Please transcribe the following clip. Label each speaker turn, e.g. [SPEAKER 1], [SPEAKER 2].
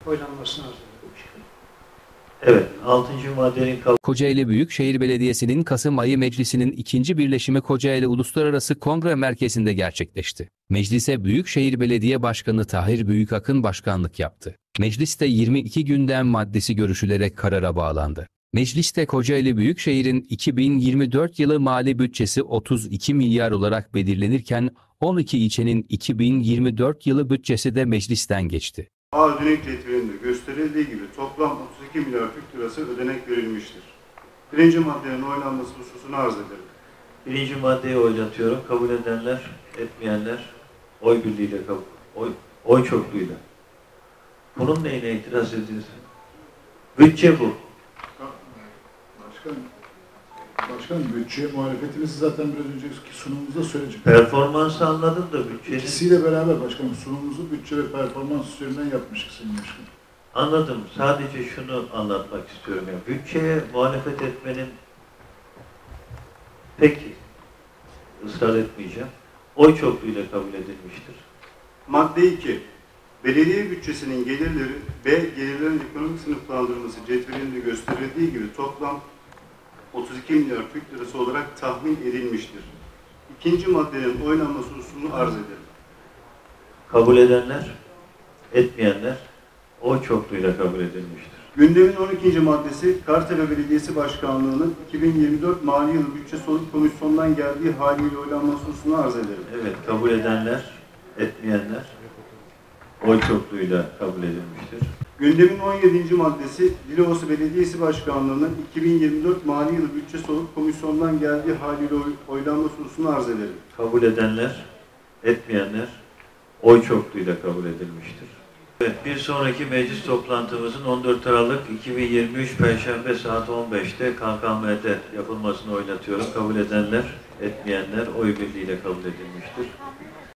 [SPEAKER 1] oylanmasını arz ediyorum.
[SPEAKER 2] Evet, 6. maddenin kabul.
[SPEAKER 3] Kocaeli Büyükşehir Belediyesi'nin Kasım ayı meclisinin ikinci birleşimi Kocaeli Uluslararası Kongre Merkezi'nde gerçekleşti. Meclise Büyükşehir Belediye Başkanı Tahir Büyükakın başkanlık yaptı. Mecliste 22 gündem maddesi görüşülerek karara bağlandı. Mecliste Kocaeli Büyükşehir'in 2024 yılı mali bütçesi 32 milyar olarak belirlenirken 12 ilçenin 2024 yılı bütçesi de meclisten geçti.
[SPEAKER 4] A ödenek cetvelinde gösterildiği gibi toplam 32 milyar Türk lirası ödenek verilmiştir. Birinci maddenin oylanması hususunu arz ederim.
[SPEAKER 2] Birinci maddeyi oylatıyorum. Kabul edenler, etmeyenler oy birliğiyle oy çokluğuyla. Bunun neyine itiraz ediyorsun? Bütçe bu.
[SPEAKER 5] Başkanım, bütçeye muhalefetimizi zaten biraz önceki sunumumuzda söyledik.
[SPEAKER 2] Performansı anladım da bütçenin.
[SPEAKER 5] İkisiyle beraber başkanım, sunumumuzu bütçe ve performans üzerinden yapmıştık Sayın Başkanım.
[SPEAKER 2] Anladım. Sadece şunu anlatmak istiyorum. Bütçeye muhalefet etmenin, peki, ısrar etmeyeceğim, oy çokluğuyla kabul edilmiştir.
[SPEAKER 4] Madde 2. Belediye bütçesinin gelirleri B gelirlerin ekonomik sınıflandırılması cetvelinde gösterildiği gibi toplam 32 milyar Türk lirası olarak tahmin edilmiştir. İkinci maddenin oylanması hususunu arz ederim.
[SPEAKER 2] Kabul edenler, etmeyenler oy çokluğuyla kabul edilmiştir.
[SPEAKER 4] Gündemin 12. maddesi Kartepe Belediyesi Başkanlığı'nın 2024 mali yılı bütçe soluk komisyonundan geldiği haliyle oylanması hususunu arz ederim.
[SPEAKER 2] Evet, kabul edenler, etmeyenler oy çokluğuyla kabul edilmiştir.
[SPEAKER 4] Gündemin 17. maddesi Dilovası Belediyesi Başkanlığı'nın 2024 mali yılı bütçe soluk komisyondan geldiği haliyle oylanması hususunu arz ederim.
[SPEAKER 2] Kabul edenler, etmeyenler oy çokluğuyla kabul edilmiştir. Evet, bir sonraki meclis toplantımızın 14 Aralık 2023 Perşembe saat 15'te KKM'de yapılmasını oylatıyorum. Kabul edenler, etmeyenler oy birliğiyle kabul edilmiştir.